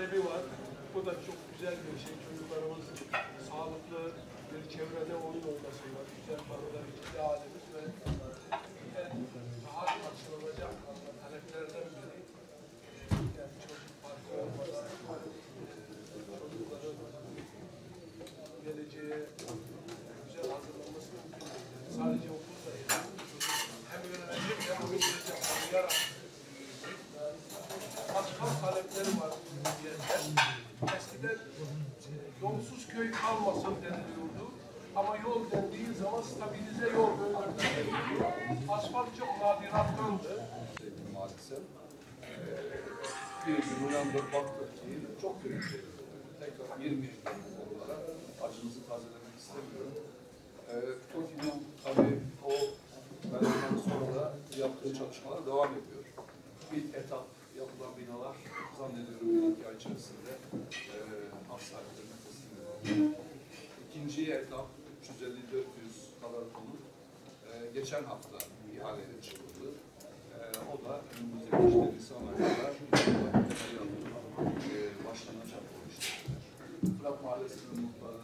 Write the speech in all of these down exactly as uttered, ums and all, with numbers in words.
talebi var. Bu da çok güzel bir şey. Çocuklarımız sağlıklı bir çevrede oyun oynasınlar. Güzel konular içinde halimiz ve en rahat karşılanacak taleplerden biri. Yani çocuk parkı olmadan çocukların geleceğe güzel hazırlanması mümkün değil. Yani sadece okulda yani. Hem öğrenecek hem oynayacak, oynayarak başka talepleri var diyenler. Eskiden yolsuz köy kalmasın deniliyordu. Ama yol dendiği zaman stabilize yol deniliyordu. Asfalt çok nadirattandı. Maalesef. Bir gününden de baktık ki çok kötü şey. Tekrar yirmi yıl olarak acımızı tazelemek istemiyorum. Ee, TOKİ'nin tabii o bölümden sonra da yaptığı çalışmalar devam ediyor. İlk etap yapılan binalar zannediyorum bir iki ay içerisinde e, hak sahiplerine teslim edildi. İkinci etap üç yüz elli dört yüz kadar konut e, geçen hafta ihaleye çıkıldı. E, o da önümüzdeki işte Nisan ayında e, başlanacak o işlemler. Fırat Mahallesi'nin muhtarı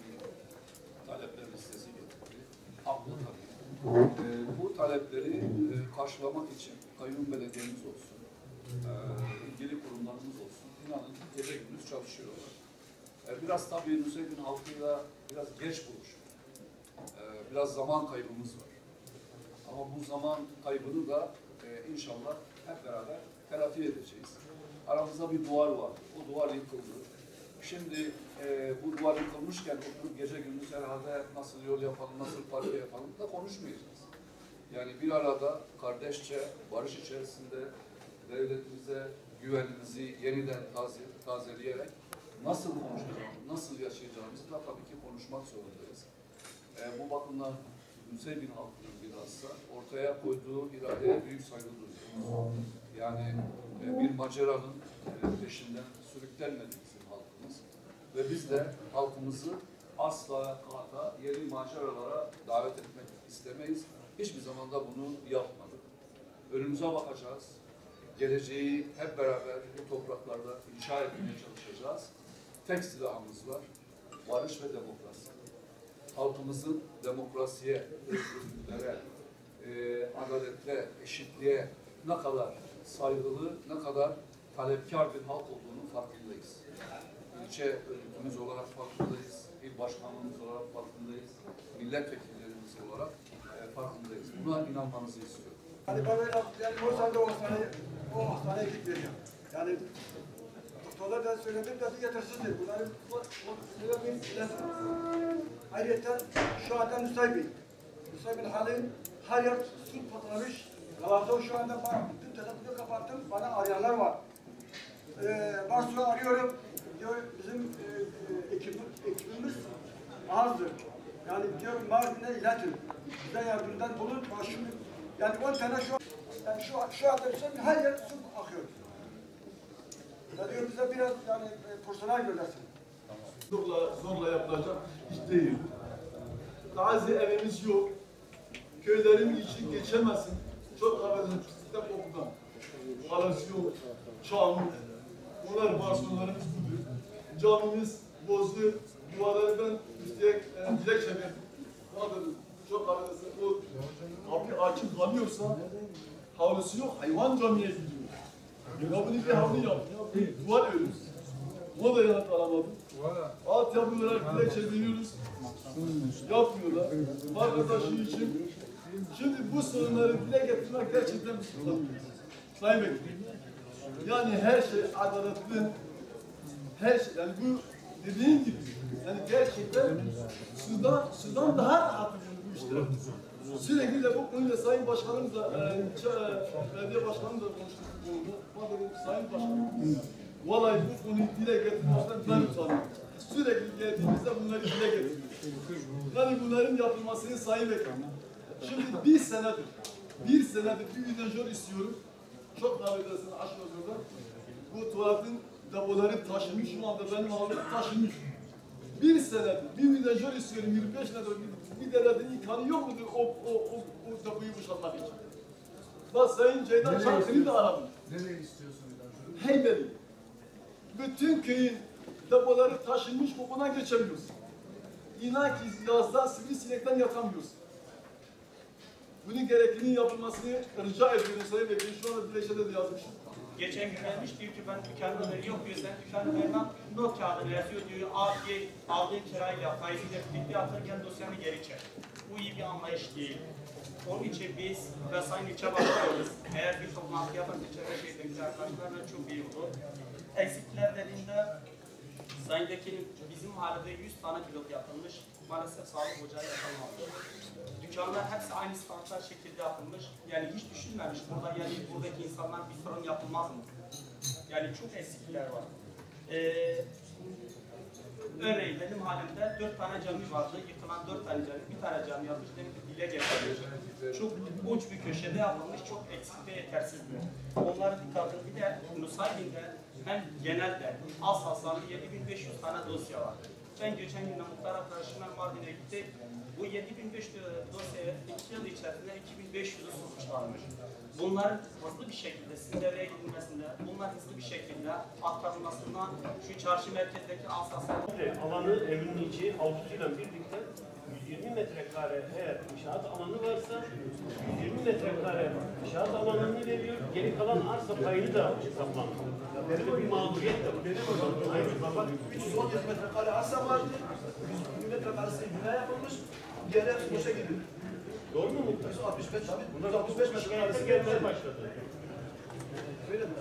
talepler listesi getirdi. Haklı tabii. E, bu talepleri e, karşılamak için kayyum belediyemiz olsun, e, ilgili kurumlarımız olsun, inanın gece gündüz çalışıyorlar. E, biraz tabii Nusaybin halkıyla biraz geç buluştuk. E, biraz zaman kaybımız var. Ama bu zaman kaybını da e, inşallah hep beraber telafi edeceğiz. Aramızda bir duvar var. O duvar yıkıldı. Şimdi e, bu duvar yıkılmışken oturup gece gündüz herhalde nasıl yol yapalım, nasıl parke yapalım da konuşmayacağız. Yani bir arada kardeşçe, barış içerisinde devletimize güvenimizi yeniden taze, tazeleyerek nasıl konuşacağımızı, nasıl yaşayacağımızı da tabii ki konuşmak zorundayız. E, bu bakımdan Nusaybin halkının bilhassa ortaya koyduğu iradeye büyük saygı duyuyoruz. Yani e, bir maceranın e, peşinden sürüklenmedi bizim halkımız. Ve biz de halkımızı asla kata, yeni maceralara davet etmek istemeyiz. Hiçbir zaman da bunu yapmadık. Önümüze bakacağız. Geleceği hep beraber bu topraklarda inşa etmeye çalışacağız. Tek silahımız var. Barış ve demokrasi. Halkımızın demokrasiye, özgürlüklere, e, adaletle, eşitliğe ne kadar saygılı, ne kadar talepkar bir halk olduğunu farkındayız. İlçe örgütümüz olarak farkındayız, il başkanlığımız olarak farkındayız, milletvekillerimiz olarak e, farkındayız. Buna inanmanızı istiyorum. Yani ben öyle, yani o sırada o hastaneye, o hastaneye gitmeyeceğim. Yani doktorlar da söyledi, dedi yetersizdir. Bunların o, o sebebi ilacı. Ayrıca şu anda Nusaybin. Nusaybin hali her yer su patlamış. Galarda şu anda bana bütün telefonu kapattım. Bana arayanlar var. Ee, Barsu'yu arıyorum. Diyor bizim e, ekibimiz, ekibimiz azdır. Yani diyor Mardin'e iletin. Bize yardımdan bulun. Başımı, yani on tane şu yani şu, şu anda Nusaybin her yer su akıyor. Ya diyor bize biraz yani personel göndersin. Zorla, zorla yapılacak iş değil. Gazi evimiz yok. Köylerin içi geçemezsin. Çok affedersin, sistem okudan. Alasyon, Çamur. Bunlar varsınlarımız budur. Camimiz bozdu. Duvarlarından üsteye e, dilekçe verdik. Çok affedersin, o kapı açık kalıyorsa havlusu yok, hayvan camiye gidiyor. Ya bunu bir havlu yap, ya bir duvar örüyoruz. Ona da yanıt alamadım. Altyapı olarak dilekçe veriyoruz. Yapmıyorlar. Vatandaşı için. Şimdi bu sorunları dile getirmek gerçekten bir sorun. Sayın Bekir. Yani her şey adaletli. Her şey, yani bu dediğin gibi. Yani gerçekten sudan, sudan daha rahat bu işler. Sürekli de bu konuyla Sayın Başkanımızla, e, belediye Başkanımızla konuştuk bu konuda. Dedim, Sayın Başkanım, vallahi bu konuyu dile getirmekten ben utanıyorum. Sürekli geldiğimizde bunları dile getiriyoruz. Yani bunların yapılmasını Sayın Bekir. Şimdi bir senedir, bir senedir bir vidanjör istiyorum. Çok davet edersin aşk orada. Bu tuvaletin depoları taşınmış, şu anda benim ağabeyim taşınmış. Bir senedir bir vidanjör istiyorum, yirmi beş senedir bir, bir devletin imkanı yok mudur o, o, o, o depoyu boşaltmak için? Bak Sayın Ceydan Çankırı'yı da aradım. Nereye istiyorsun vidanjörü? Heybeli. bütün köyün depoları taşınmış, kokudan geçemiyoruz. İnan ki yazda sivrisinekten yatamıyoruz. Bunun gerekliliğinin yapılmasını rica ediyorum Sayın Vekilim. Şu anda dilekçede de yazmışım. Geçen gün gelmiş diyor ki ben dükkanımda yok diyor, sen dükkanı vermem, not kağıdını yazıyor diyor, al diye aldığın kirayla faiziyle birlikte atırken dosyanı geri çek. Bu iyi bir anlayış değil. Onun için biz ve Sayın İlçe Başkanımız eğer bir toplantı yaparsa çevre şehrindeki arkadaşlarla çok iyi olur. Eksikler dediğinde Sayın Vekilim bizim mahallede yüz tane pilot yapılmış, maalesef sağlık ocağı yapılmamış. Dükkanlar hepsi aynı standart şekilde yapılmış. Yani hiç düşünmemiş burada yani buradaki insanlar bir sorun yapılmaz mı? Yani çok eksikler var. Ee, örneğin benim halimde dört tane cami vardı. Yıkılan dört tane cami, bir tane cami yapmış. Demek ki dile getirmiş. Çok uç bir köşede yapılmış, çok eksik ve yetersiz bir. Onları dikkatini bir de Nusaybin'de hem genelde az hasarlı yedi bin beş yüz tane dosya var. Ben geçen gün muhtar arkadaşımla Mardin'e gittik. Bu yedi bin beş yüz dosyaya iki yıl içerisinde iki bin beş yüzü sonuçlanmış. Bunların hızlı bir şekilde sizin devreye gidilmesinde, bunlar hızlı bir şekilde aktarılmasından şu çarşı merkezdeki asaslar. Alanı evrimleyici avlusuyla birlikte yüz yirmi metrekare eğer inşaat alanı varsa yüz yirmi metrekare inşaat alanını veriyor. Geri kalan arsa payını da hesaplanıyor. Böyle bir mağduriyet de var. Benim hocam aynı baba üç yüz on yedi metrekare arsa vardı. yüz yirmi metrekaresi bina yapılmış. Diğer hepsi boşa gidiyor. doğru mu muhtar? yüz altmış beş, Bunlar yüz altmış beş şikayetler metrekaresi gelmeye başladı. öyle mi?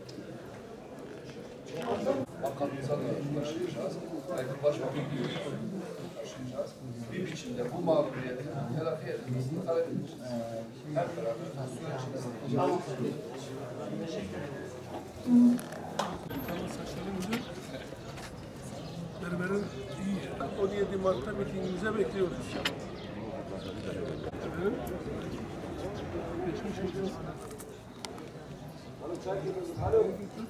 Bakanımıza da taşıyacağız. Aykut Başbakan'a taşıyacağız. Bir biçimde bu mağduriyeti telafi etmesini talep edeceğiz. Hep beraber süreç içerisinde. Berber'in on yedi Mart'ta mitingimize bekliyoruz. Efendim? Geçmiş olsun. Alo.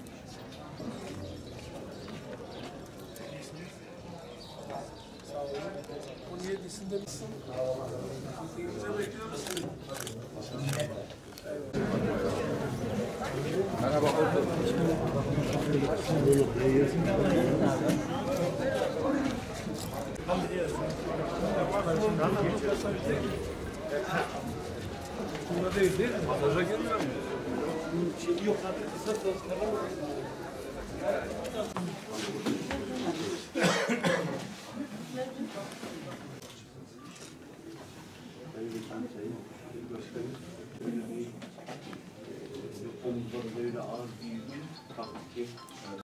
Sağ olun. on yedisinde misin? Mitingimize bekliyoruz seni. Merhaba. Bunda değil değil mi? Bagaja girmiyor mu? Şey yok zaten kısa sözlerden Omuzları böyle ağır büyüdü. Kalktı ki